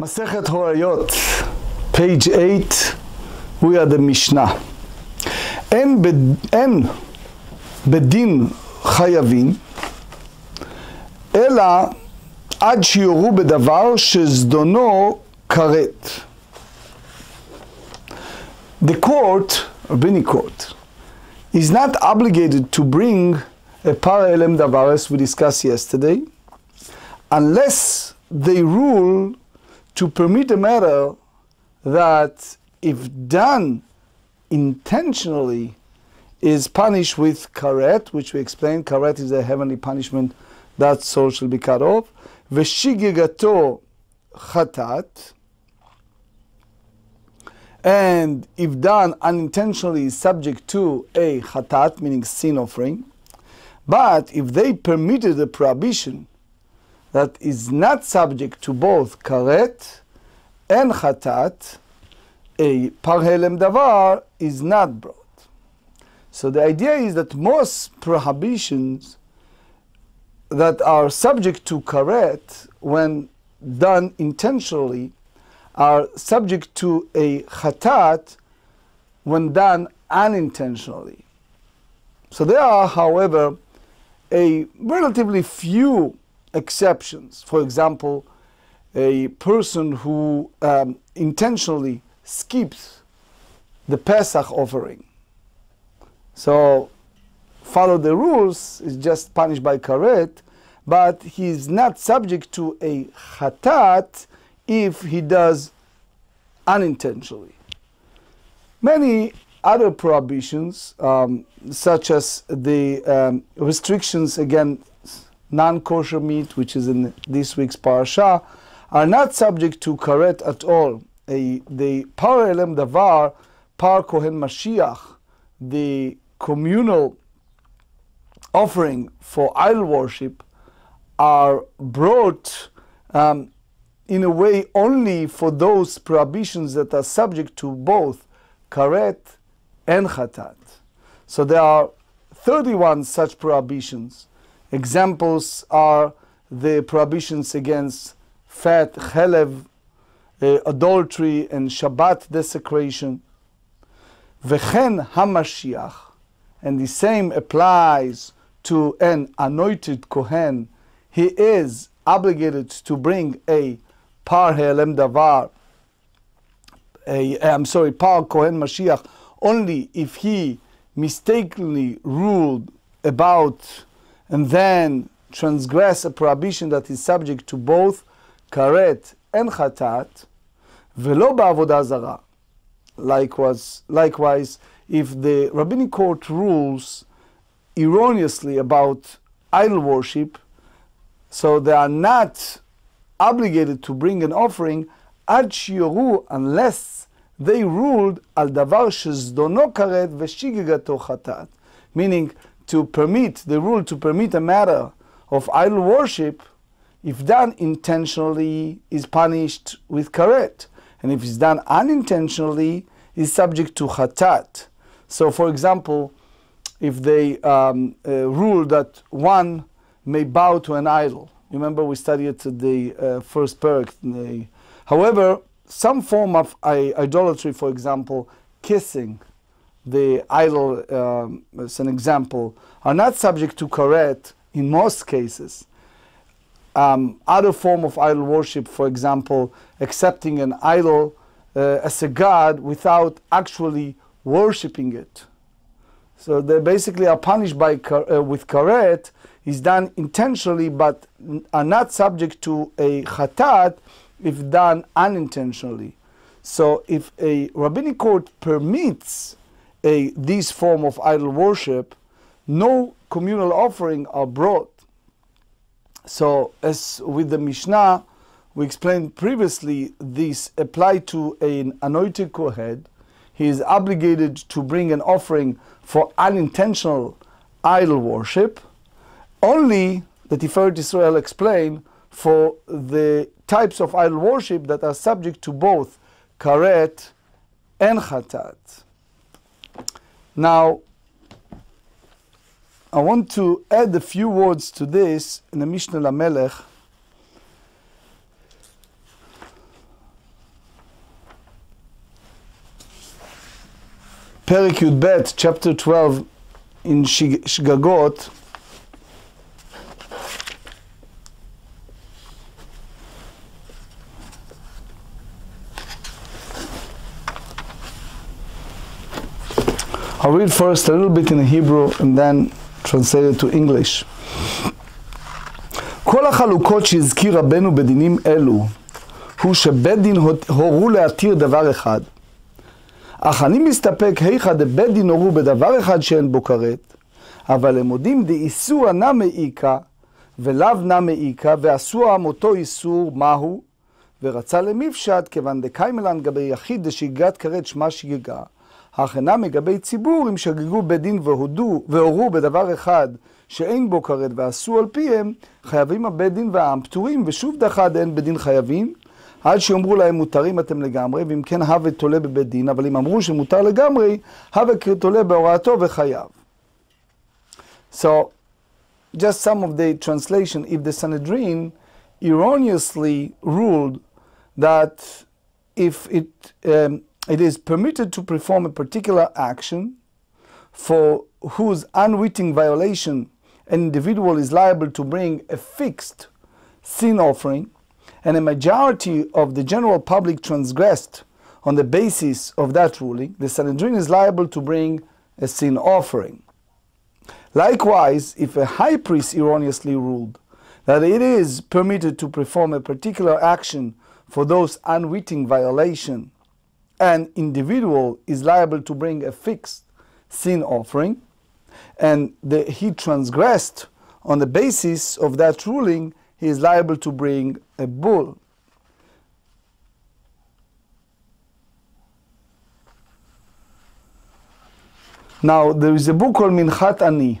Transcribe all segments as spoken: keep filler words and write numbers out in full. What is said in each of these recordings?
Masechet Horayot, page eight, we are the Mishnah. En bedin chayavin, ela ad shiyoru bedavar shezdono karet. The court, rabbinic court, is not obligated to bring a para elem davar, as we discussed yesterday, unless they rule to permit a matter that, if done intentionally, is punished with karet, which we explained. Karet is a heavenly punishment that soul shall be cut off. Veshigigato chatat, and if done unintentionally, is subject to a chatat, meaning sin offering. But if they permitted a prohibition that is not subject to both karet and chatat, a par helem davar is not brought. So the idea is that most prohibitions that are subject to karet, when done intentionally, are subject to a chatat when done unintentionally. So there are, however, a relatively few exceptions. For example, a person who um, intentionally skips the Pesach offering, so follow the rules, is just punished by karet, but he is not subject to a chatat if he does unintentionally. Many other prohibitions, um, such as the um, restrictions against non-kosher meat, which is in this week's parasha, are not subject to karet at all. A, the par elem davar, par kohen Mashiach, the communal offering for idol worship, are brought um, in a way only for those prohibitions that are subject to both karet and chatat. So there are thirty-one such prohibitions. Examples are the prohibitions against fat, chelev, uh, adultery, and Shabbat desecration. V'chen HaMashiach, and the same applies to an anointed Kohen. He is obligated to bring a par helem davar, a, I'm sorry, par Kohen Mashiach, only if he mistakenly ruled about and then transgress a prohibition that is subject to both karet and chatat, velo ba'avodah zara. Likewise, likewise, if the rabbinic court rules erroneously about idol worship, so they are not obligated to bring an offering ad shiyoru, unless they ruled al davar shezdono karet veshigigato chatat, meaning to permit, the rule to permit a matter of idol worship, if done intentionally, is punished with karet, and if it's done unintentionally, is subject to chatat. So, for example, if they um, uh, rule that one may bow to an idol, remember we studied the uh, first parak. The, however, some form of uh, idolatry, for example, kissing the idol, um, as an example, are not subject to karet in most cases. Um, other form of idol worship, for example, accepting an idol uh, as a god without actually worshipping it. So they basically are punished by uh, with karet, is done intentionally, but are not subject to a chatat if done unintentionally. So if a rabbinic court permits a this form of idol worship, no communal offering are brought. So as with the Mishnah, we explained previously, this applied to an anointed kohen. He is obligated to bring an offering for unintentional idol worship. Only the Tiferet Israel explained for the types of idol worship that are subject to both karet and chatat. Now, I want to add a few words to this in the Mishnah Lamelech. פרק י"ב, chapter twelve, in שגגות, I'll read first a little bit in Hebrew and then translate it to English. כל החלוקות שהזכיר רבנו בדינים אלו, הוא שבית דין הורו להתיר דבר אחד. אך אני מסתפק היכא דבית דין הורו בדבר אחד שאין בו כרת, אבל הם מודים דאיסור נמי איכא, ולאו נמי איכא, ועשו עם אותו איסור מהו, ורצה למפשט, כיוון דקיימלן גבי יחיד דשגגת כרת שמה שגגה, אך אינם לגבי ציבור אם שגגו בית דין והודו והורו בדבר אחד שאין בו כרת ועשו על פיהם, חייבים הבית דין והעם פטורים, ושוב דחד אין בית דין חייבים, עד שאומרו להם מותרים אתם לגמרי, ואם כן הווה תולה בבית דין, אבל אם אמרו שמותר לגמרי, הווה תולה בהוראתו וחייב. So, just some of the translation, if the Sanhedrin erroneously ruled that if it um, it is permitted to perform a particular action for whose unwitting violation an individual is liable to bring a fixed sin offering, and a majority of the general public transgressed on the basis of that ruling, the Sanhedrin is liable to bring a sin offering. Likewise, if a high priest erroneously ruled that it is permitted to perform a particular action for those unwitting violation, an individual is liable to bring a fixed sin offering, and the, he transgressed on the basis of that ruling, he is liable to bring a bull. Now, there is a book called Minchat Ani.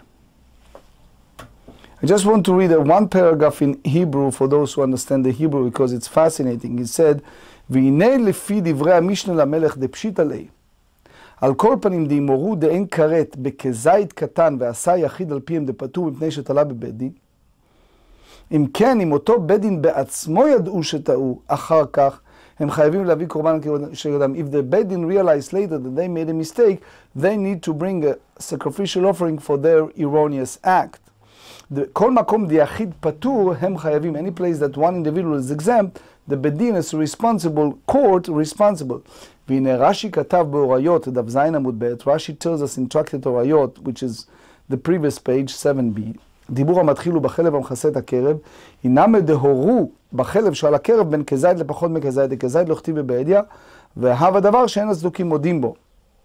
I just want to read a one paragraph in Hebrew for those who understand the Hebrew because it's fascinating. It said, והנה לפי דברי המשנה למלך דפשיטא ליה, על כל פנים דאמרו דאין כרת בכזית קטן ועשה יחיד על פיהם דפטור מפני שתלה בבית דין, אם כן, אם אותו בית דין בעצמו ידעו שטעו אחר כך, הם חייבים להביא קורבן של אדם. If the בית דין realized later that they made a mistake, they need to bring a sacrificial offering for their erroneous act. כל מקום דיחיד פטור הם חייבים. Any place that one individual is exempt, the בית דין is responsible, court responsible. והנה רש"י כתב באוריות, דף ז עמוד ב', רש"י tells us in tractate אוריות, which is the previous page, seven b, דיבור המתחיל הוא בחלב המכסה את הקרב, הינם דהורו בחלב שעל הקרב בין כזית לפחות מכזית, דכזית לא כתיב בבעדיה, והב הדבר שאין הצדוקים מודים בו.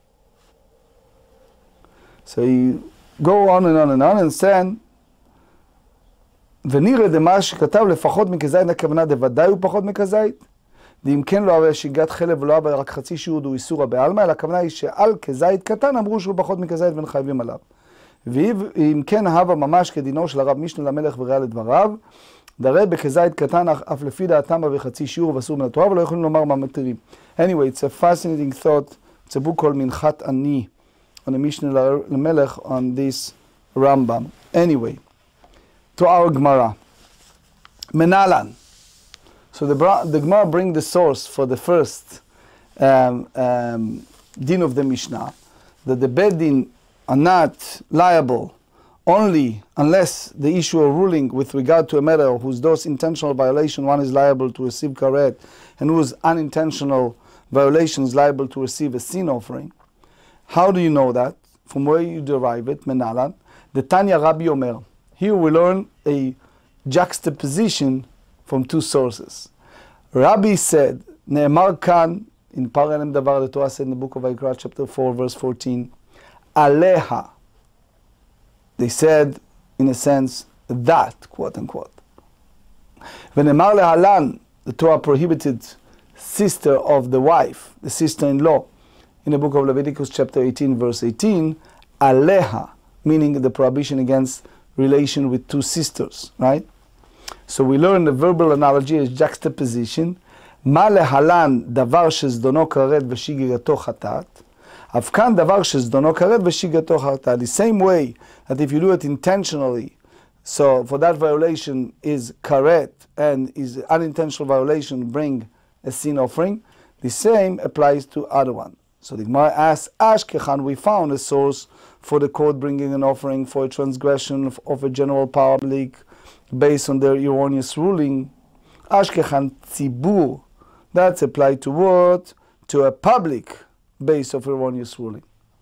So you go on and on and on and then, ונראה דמה שכתב לפחות מכזית, הכוונה דוודאי הוא פחות מכזית, ואם כן לא הרי שיגת חלב ולא הרי רק חצי שיעוד הוא איסורא בעלמא, אלא הכוונה היא שעל כזית קטן אמרו שהוא פחות מכזית ואין חייבים עליו. ואם כן הווה ממש כדינו של הרב משנה למלך וראיה לדבריו, דרי בכזית קטן אף לפי דעתם וחצי שיעור ואסור מן התורה, ולא יכולים לומר מה מתירים. Anyway, it's a fascinating thought. It's a book called Minchat Ani, on the Mishnah Lamelech on this Rambam. Anyway, to our Gemara. Menalan. So the, the Gemara bring the source for the first um, um, din of the Mishnah, that the Beit Din are not liable only unless they issue a ruling with regard to a matter whose those intentional violation one is liable to receive karet, and whose unintentional violation is liable to receive a sin offering. How do you know that? From where you derive it? Menalan. The Tanya Rabbi Omer. Here we learn a juxtaposition from two sources. Rabbi said, Ne'emar kan, in Paralem Davar, the Torah said in the book of Vayikra, chapter four, verse fourteen, Aleha. They said, in a sense, that, quote unquote. Ve'nemar lehalan, the Torah prohibited sister of the wife, the sister-in-law, in the book of Leviticus, chapter eighteen, verse eighteen, Aleha, meaning the prohibition against relation with two sisters, right? So we learn the verbal analogy as juxtaposition. מה להלן דבר שזדונו כרת ושיגגתו חטאת, אף כאן דבר שזדונו כרת ושיגגתו חטאת. The same way that if you do it intentionally, so for that violation is karet and is unintentional violation bring a sin offering, the same applies to other one. So the Gemara asks, Ashkechan, we found a source for the court bringing an offering for a transgression of, of a general public based on their erroneous ruling. Ashkechan tzibur, that's applied to what? To a public base of erroneous ruling.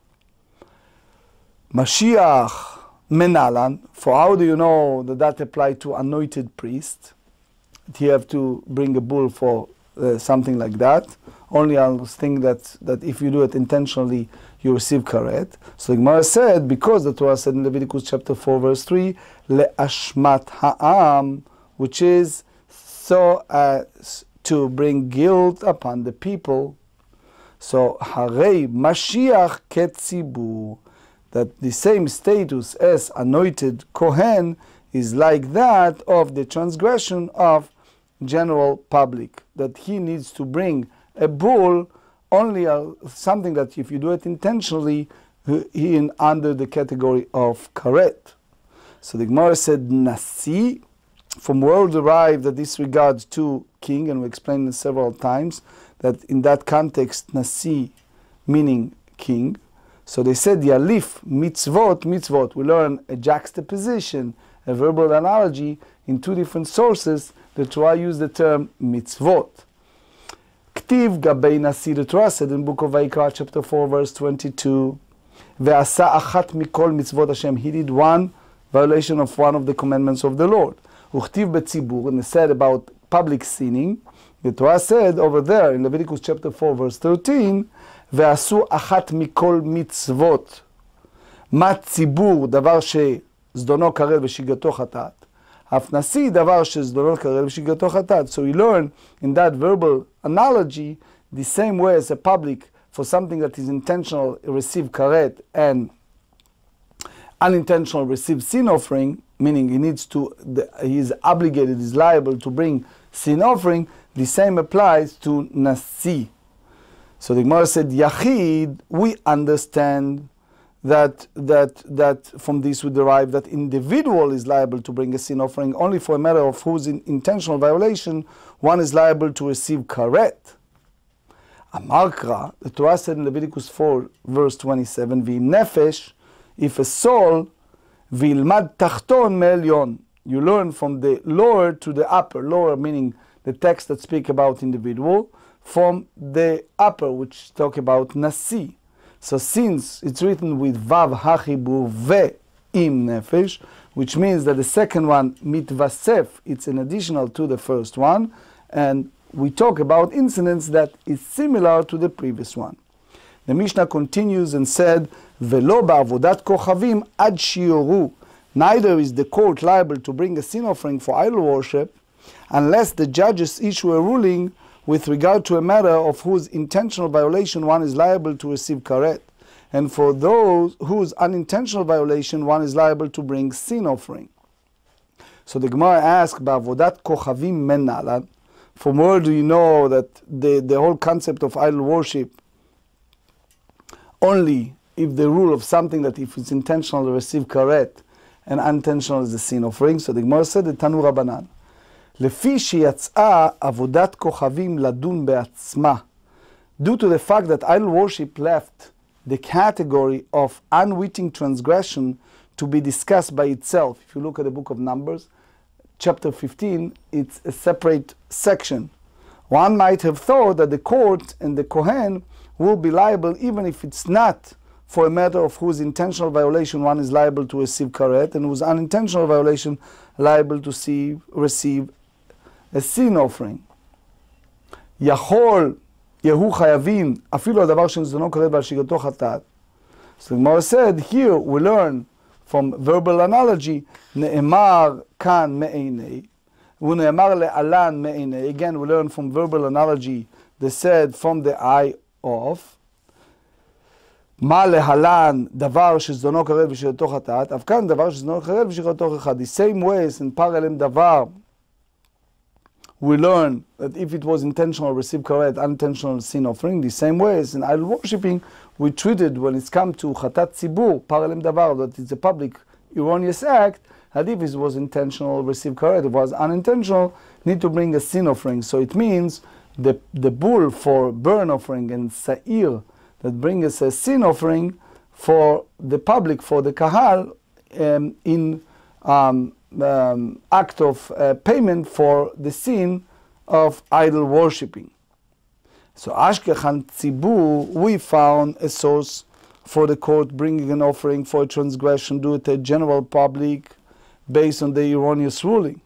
Mashiach menalan, for how do you know that that applied to anointed priest? You have to bring a bull for uh, something like that. Only I'll think that, that if you do it intentionally, you receive karet. So the Gemara said, because the Torah said in Leviticus chapter four, verse three, le'ashmat ha'am, which is so as to bring guilt upon the people. So, harei Mashiach ketzibur, that the same status as anointed Kohen is like that of the transgression of general public, that he needs to bring a bull, only a, something that if you do it intentionally, he in under the category of karet. So the Gemara said nasi, from where derived that this regards to king, and we explained it several times that in that context nasi meaning king. So they said yalif mitzvot mitzvot. We learn a juxtaposition, a verbal analogy in two different sources. The Torah used the term mitzvot. Ktiv gabei nasi, the Torah said in book of Vayikra chapter four verse twenty-two, ve'asa achat mikol mitzvot Hashem, he did one violation of one of the commandments of the Lord. Uchtiv betzibur, and it said about public sinning, the Torah said over there in Leviticus chapter four verse thirteen, ve'asu achat mikol mitzvot, mat tzibur, davar שזדונו קרב ושגגתו חטאת. אף נשיא דבר שזדונו קרב ושגגתו חטאת. So we learn in that verbal analogy the same way as a public for something that is intentional receive karet and unintentional receive sin offering, meaning he needs to, the, he is obligated, is liable to bring sin offering. The same applies to nasi. So the Gemara said, Yachid, we understand that that that from this we derive that individual is liable to bring a sin offering only for a matter of whose in intentional violation one is liable to receive karet. Amarkra, the Torah said in Leviticus four verse twenty-seven, V'im nefesh, if a soul, v'ilmad tachton me'elyon, you learn from the lower to the upper, lower meaning the text that speak about individual, from the upper which talk about nasi. So since it's written with vav hachibur ve'im nefesh, which means that the second one mitvasef, it's an additional to the first one, and we talk about incidents that is similar to the previous one. The Mishnah continues and said, Velo ba'avodat kochavim ad shioru, neither is the court liable to bring a sin offering for idol worship unless the judges issue a ruling with regard to a matter of whose intentional violation one is liable to receive karet, and for those whose unintentional violation one is liable to bring sin offering. So the Gemara asks, Ba'avodat kochavim menalan, from where do you know that the, the whole concept of idol worship, only if the rule of something that if it's intentional to receive karet and unintentional is the sin offering? So the Gemara said, the Tanu Rabbanan, לפי שיצאה עבודת כוכבים לדון בעצמה, due to the fact that idol worship left the category of unwitting transgression to be discussed by itself. If you look at the book of Numbers, chapter fifteen, it's a separate section. One might have thought that the court and the Kohen will be liable even if it's not for a matter of whose intentional violation one is liable to receive karet and whose unintentional violation liable to see, receive a sin offering. יכול, יהיו חייבים, אפילו הדבר שזדונו קרב ועל שגגתו חטאת. So the Gemara said, here we learn from verbal analogy, נאמר כאן מעיני, ונאמר לעלן מעיני. Again, we learn from verbal analogy, they said from the eye of, מה להלן דבר שזדונו קרב ושגגתו חטאת, אף כאן דבר שזדונו קרב ושגגתו חטאת. The same ways in parallel דבר, we learn that if it was intentional, receive karet, unintentional sin offering. The same way as in idol worshipping, we treated when it's come to chatat tzibur, paralem davar, that it's a public erroneous act, that if it was intentional, receive karet. If it was unintentional, need to bring a sin offering. So it means the the bull for burn offering and sa'ir, that brings a sin offering for the public, for the kahal, um, in um, um, act of uh, payment for the sin of idol worshipping. So Ashkechan Tzibur, we found a source for the court bringing an offering for a transgression due to a general public based on the erroneous ruling.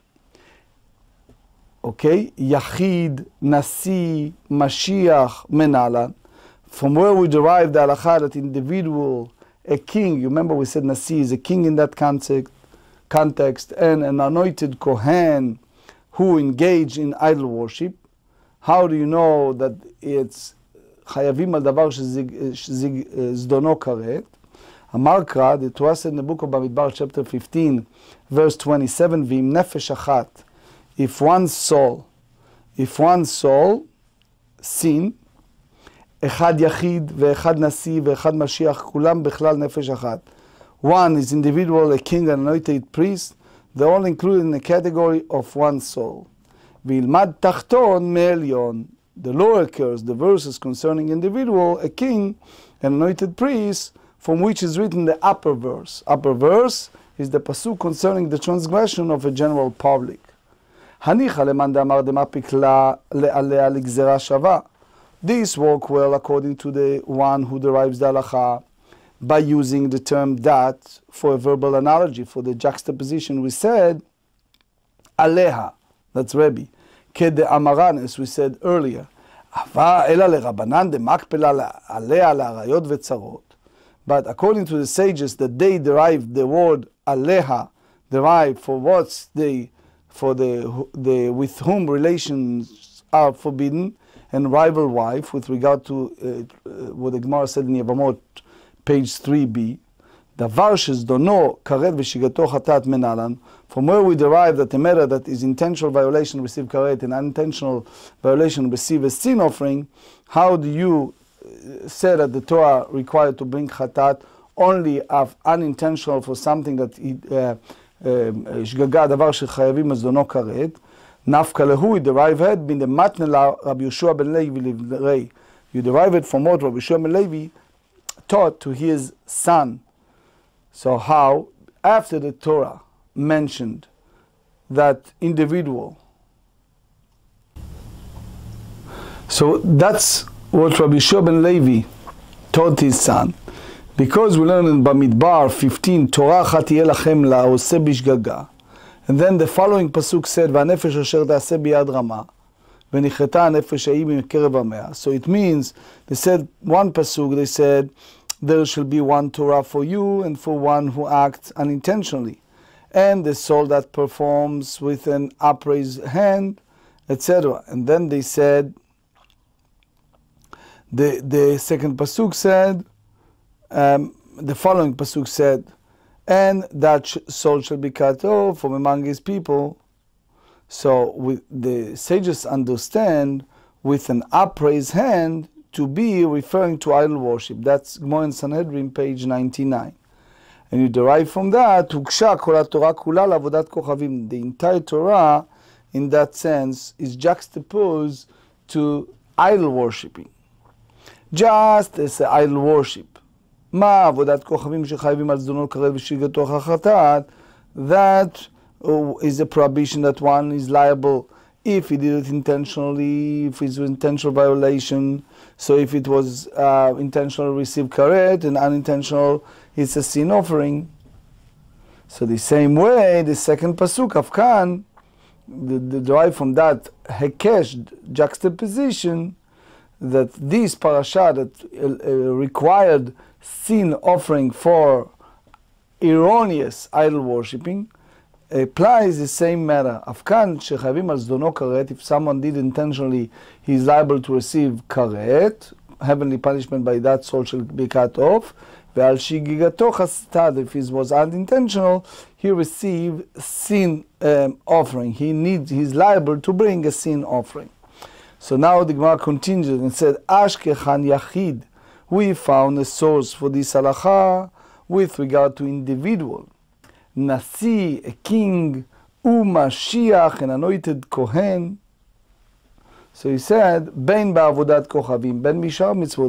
Okay, Yachid, Nasi, Mashiach, Menalan, from where we derive the halakha that individual, a king, you remember we said Nasi is a king in that context, context, and an anointed Kohen who engaged in idol worship. How do you know that it's חייבים על דבר שזדונו כרת? אמר קרא, the Torah said in the book of Bamidbar, chapter fifteen, verse twenty-seven, ואם נפש אחת, if one soul, if one soul, sin, אחד יחיד ואחד נשיא ואחד משיח, כולם בכלל נפש אחת. One is individual, a king, an anointed priest, they're all included in the category of one soul. וילמד תחתון מעליון, the lower curse, the verses concerning individual, a king, an anointed priest, from which is written the upper verse. Upper verse is the pasuk concerning the transgression of a general public. הניחא למאן דאמר דמפיק לעליה לגזרה שווה. This work well according to the one who derives the halakha by using the term that for a verbal analogy, for the juxtaposition. We said aleha, that's Rebbe. Kede amaran, as we said earlier. Ava ela lerabanan demakpela alea la'arayot vetzarot. But according to the sages, that they derived the word aleha, derived for what's they, for the the with whom relations are forbidden, and rival wife, with regard to uh, what the Gemara said in Yevamot, page three b. דבר שזדונו כרת ושגתו חטאת מנהלן, from where we derive that a matter that is intentional violation receive karet and unintentional violation receive a sin offering. How do you say that the Torah required to bring chatat only of unintentional for something that שגגה דבר שחייבים מזדונו כרת? נפקא להו, you derive it בין דמתנה רבי יהושע בן לוי לרי. You derive it from what Rabbi Yeshua ben Levi taught to his son. So how, after the Torah mentioned that individual, so that's what Rabbi Yeshua ben Levi taught his son, because we learn in Bamidbar fifteen, Torah achat tihye lachem la'oseh bishgaga, and then the following pasuk said, v'hanefesh asher ta'aseh biyad rama, v'nichreta hanefesh ההיא מקרב עמיה. So it means, they said, one pasuk, they said, there shall be one Torah for you and for one who acts unintentionally, and the soul that performs with an upraised hand, et cetera. And then they said, the the second pasuk said, um, the following pasuk said, and that sh soul shall be cut off from among his people. So with the sages understand with an upraised hand to be referring to idol worship. That's Gemara in Sanhedrin, page ninety-nine. And you derive from that, Huksha kol haTorah kula la'avodat kochavim. The entire Torah, in that sense, is juxtaposed to idol worshipping. Just as idol worship. Ma avodat kochavim shechayvim al zdono karet v'shiggato chatat. That is a prohibition that one is liable if he did it intentionally, if it's an intentional violation. So if it was uh, intentional, receive karet, and unintentional, it's a sin offering. So the same way, the second pasuk of Kan, the, the derive from that hekesh juxtaposition, that this parasha that uh, uh, required sin offering for erroneous idol worshipping, applies the same matter. Afkan shechavim al zdono karet, if someone did intentionally, he is liable to receive karet, heavenly punishment by that soul shall be cut off. Ve'al shigigato chastat, if it was unintentional, he received sin um, offering. He needs, he is liable to bring a sin offering. So now the Gemara continues and said, Ashkechan yachid, we found a source for this halakha with regard to individual. Nasi, a king, Umashiach, an anointed Kohen. So he said, Ben ba'avodat kochavim, ben mishar mitzvot,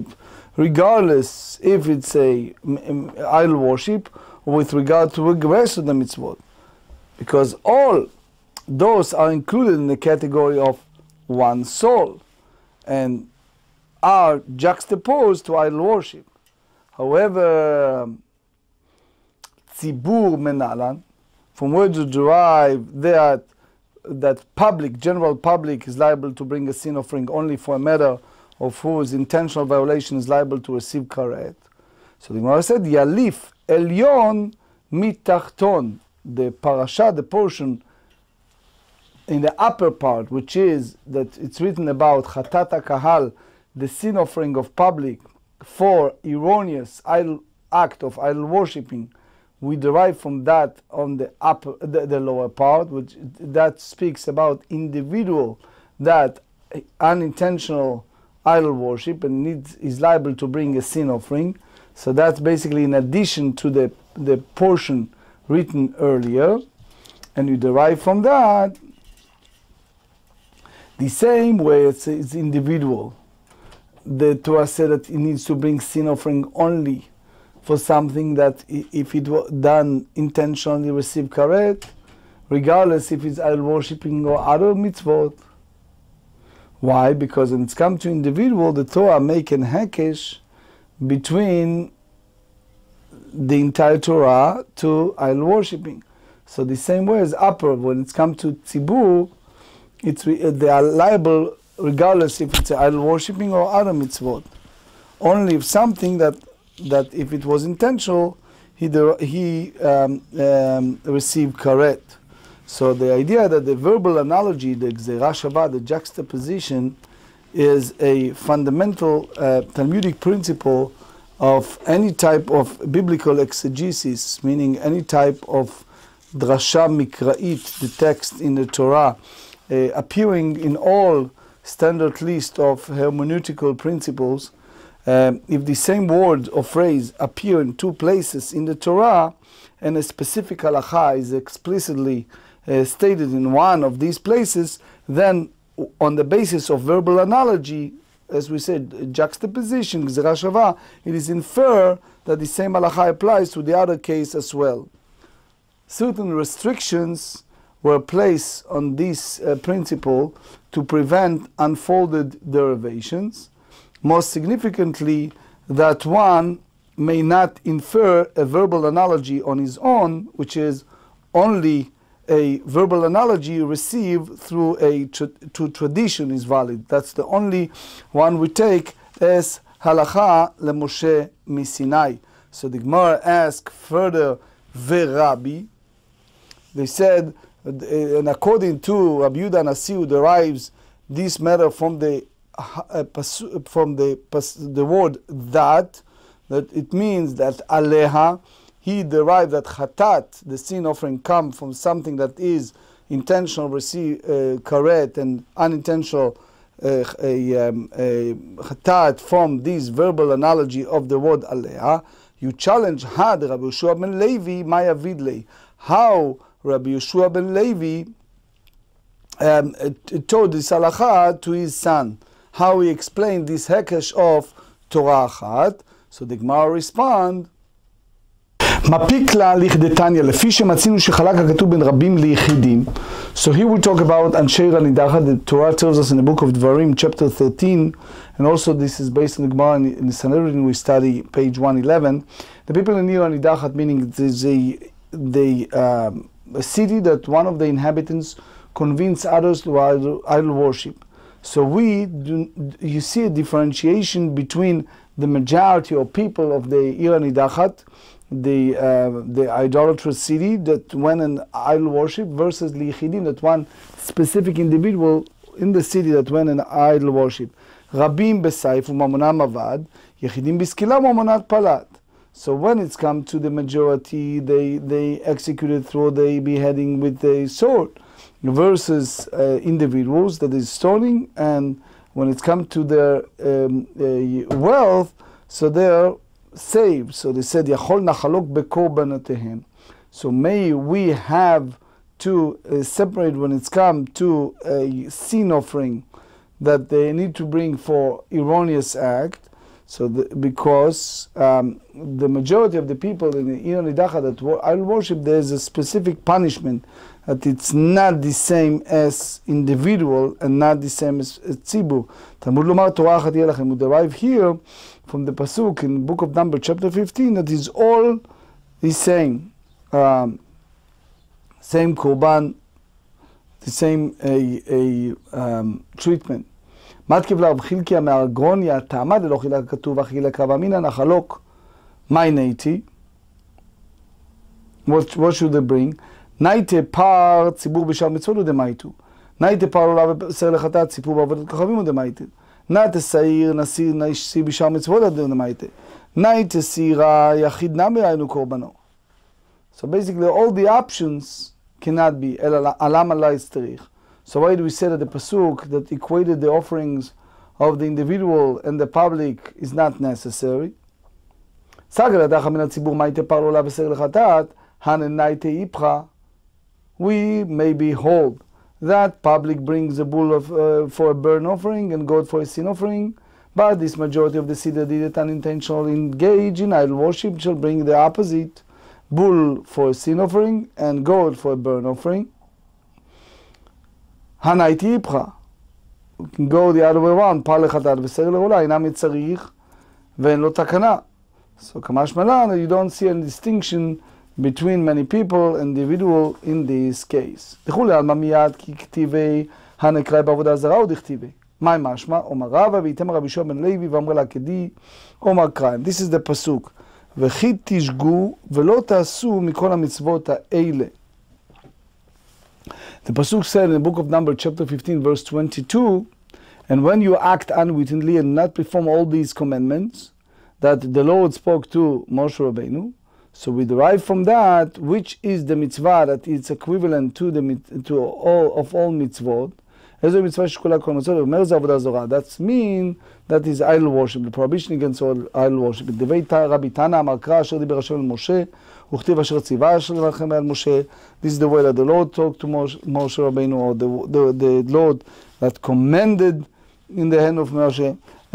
regardless if it's a idol worship or with regard to the rest of the mitzvot, because all those are included in the category of one soul and are juxtaposed to idol worship. However, tzibur menalan, from where to derive that that public, general public, is liable to bring a sin offering only for a matter of whose intentional violation is liable to receive karet. So the Gemara said, Yalif elyon mitachton, the parasha, the portion in the upper part, which is that it's written about Chatat Kahal, the sin offering of public for erroneous idol act of idol worshipping, we derive from that on the upper, the, the lower part, which that speaks about individual that unintentional idol worship and needs is liable to bring a sin offering. So that's basically in addition to the the portion written earlier, and you derive from that the same way it's, it's individual. The Torah said that it needs to bring sin offering only for something that if it was done intentionally receive karet, regardless if it's idol worshipping or other mitzvot. Why? Because when it's come to individual, the Torah make an hekesh between the entire Torah to idol worshipping. So the same way as upper, when it's come to tzibur, it's they are liable regardless if it's idol worshipping or other mitzvot. Only if something that that if it was intentional, he he um, um, received karet. So the idea that the verbal analogy, the gzera shava, the juxtaposition, is a fundamental uh, Talmudic principle of any type of biblical exegesis, meaning any type of drasha mikra'it, the text in the Torah, uh, appearing in all standard list of hermeneutical principles. Um, if the same word or phrase appear in two places in the Torah, and a specific halakha is explicitly uh, stated in one of these places, then on the basis of verbal analogy, as we said, juxtaposition, gzera shava, it is inferred that the same halakha applies to the other case as well. Certain restrictions were placed on this uh, principle to prevent unfolded derivations. Most significantly, that one may not infer a verbal analogy on his own, which is only a verbal analogy received through a tra to tradition is valid. That's the only one we take as halacha leMoshe miSinai. So the Gemara asks further, veRabbi. They said, and according to Rabbi Yehuda Nasi, who derives this matter from the uh, from the the word that, that it means that aleha, he derived that chatat, the sin offering, come from something that is intentional receive uh, karet and unintentional uh, a, um, a chatat from this verbal analogy of the word aleha. You challenge had Rabbi Yehoshua ben Levi maya vidlei, how Rabbi Yehoshua ben Levi um, told this halacha to his son, how he explained this hekesh of Torah Achat. So the Gemara respond, מפיק לה לכדתניא, לפי שמצינו שחלק הכתוב בין רבים ליחידים. So here we talk about אנשי הנידחת. The Torah tells us in the book of Dvarim, chapter thirteen, and also this is based on the Gemara in the Sanhedrin we study, page one eleven. The people in Ir Nidahat, meaning there's a, the, um, a city that one of the inhabitants convinced others to idol, idol worship. So we do, you see a differentiation between the majority of people of the Ir Nidachat, the uh, the idolatrous city that went and idol worship, versus Lichidim, that one specific individual in the city that went and idol worship. Rabim b'saif u'mamonam avad, Yechidim b'skila u'mamonat palat. So when it's come to the majority, they they executed through the beheading with a sword, versus uh, individuals that is stoning, and when it's come to their um, uh, wealth, so they're saved. So they said, Yachol nachalok bekorbanoteihem. So may we have to uh, separate when it's come to a sin offering that they need to bring for erroneous act. So the, because um, the majority of the people in the Iran Nidacha that wo idol worship, there is a specific punishment that it's not the same as individual and not the same as, as tzibur. Talmud lomar Torah achat yeh lachem. We derive here from the pasuk in the book of Numbers, chapter fifteen, that is all the same, um, same korban, the same a, a um, treatment. מתקיב לרב חילקיה מהגרוניה, תעמד אלו חילק כתוב, החילק רב אמינא נחלוק, מי נייתי? What, what should they bring? נייטה פר ציבור בשאר מצוות ודמייתו. נייטה פר עולה ובשר לחטאת, ציפור בעבודת כוכבים ודמייתו. נייטה שעיר נשיא נשיא בשאר מצוות ודמייתו. נייטה שעירה יחיד נמי היינו קורבנו. So basically all the options cannot be, אלא עלם עלי צריך. So why do we say that the pasuk that equated the offerings of the individual and the public is not necessary? We maybe hold that public brings a bull of, uh, for a burnt offering and goat for a sin offering, but this majority of the city that did it unintentionally engage in idol worship shall bring the opposite, bull for a sin offering and goat for a burnt offering. Hanaiti ipcha. We can go the other way around. Par lechatat v'ser le'ola inam mitzarich ve'en lo takana. So kamash malan, you don't see any distinction between many people and individual in this case. D'chule alma miyad ki ktivei hanekrai b'avodah zara u'dichtivei. Mai mashma omar Rava v'item Rabbi Shua ben Levi v'amre la kedi omar kraim. This is the pasuk. V'chi tishgu ve'lo ta'asu mikol hamitzvot ha'eile. The pasuk said in the book of Numbers, chapter fifteen, verse twenty-two, and when you act unwittingly and not perform all these commandments that the Lord spoke to Moshe Rabbeinu, so we derive from that which is the mitzvah that is equivalent to the to all of all mitzvot. That means that is idol worship, the prohibition against all idol worship. This is the way that the Lord talked to Moshe, Moshe Rabbeinu, or the, the, the Lord that commanded in the hand of Moshe.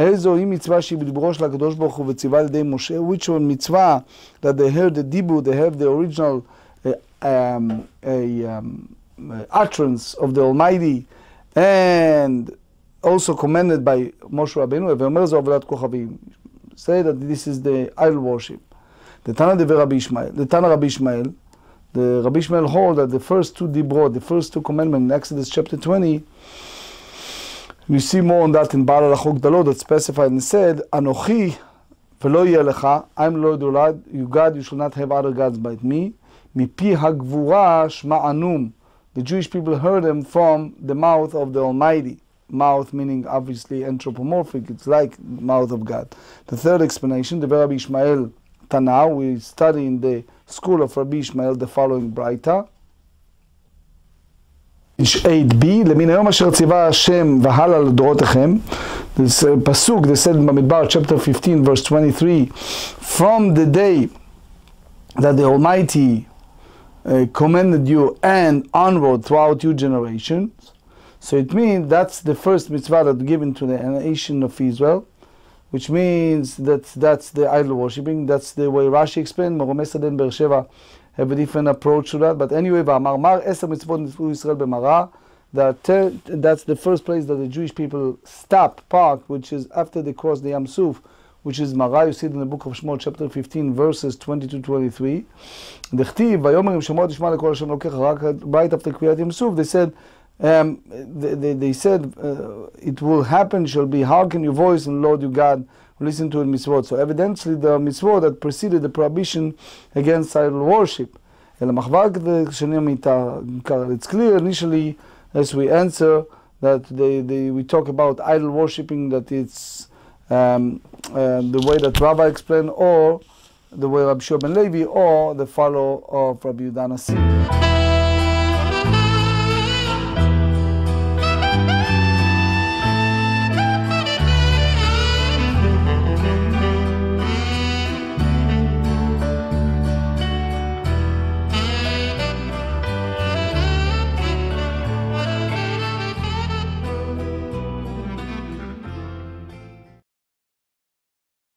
Which one mitzvah that they heard the dibur, they have the original uh, um, a, um, uh, utterance of the Almighty, and also commanded by Moshe Rabbeinu. Say that this is the idol worship. The Tana de Rabbi Ishmael, the Tana Rabbi Ishmael, the Rabbi Ishmael hold that the first two dibrot, the first two commandments in Exodus chapter twenty, we see more on that in Baal Lachok Dalo that specified and said, Anochi velo yeh lecha, I'm Lord you God, you shall not have other gods but me. Mipi hagvura shma anum. The Jewish people heard them from the mouth of the Almighty. Mouth meaning obviously anthropomorphic, it's like the mouth of God. The third explanation, the Rabbi Ishmael Tana, we study in the school of Rabbi Ishmael the following Braita. eight b, למין היום אשר ציווה השם והלאה לדורותיכם. This uh, pasuk, they said in Bamidbar chapter fifteen verse twenty-three, from the day that the Almighty uh, commanded you and onward throughout your generations. So it means that's the first mitzvah that given to the nation of Israel, which means that that's the idol worshipping. That's the way Rashi explained. Moreh Mesad and Beersheva have a different approach to that. But anyway, V'amar Mar Eser Mitzvot Nitzvu Yisrael B'Mara. That's the first place that the Jewish people stop, park, which is after they cross the Yam Suf, which is Mara. You see it in the book of Shemot, chapter fifteen, verses twenty-two to twenty-three. Dechtiv Vayomer Im Shemot Yishma Lekol Hashem Lokecha. Right after Kriyat Yam Suf, they said. Um, they, they, they said uh, it will happen, shall be hearken your voice and Lord your God listen to the mitzvot. So evidently the mitzvot that preceded the prohibition against idol worship. It's clear initially as we answer that they, they, we talk about idol worshipping, that it's um, uh, the way that Rava explained, or the way Rabbi Shua ben Levi, or the follow of Rabbi Yehuda Hanassi.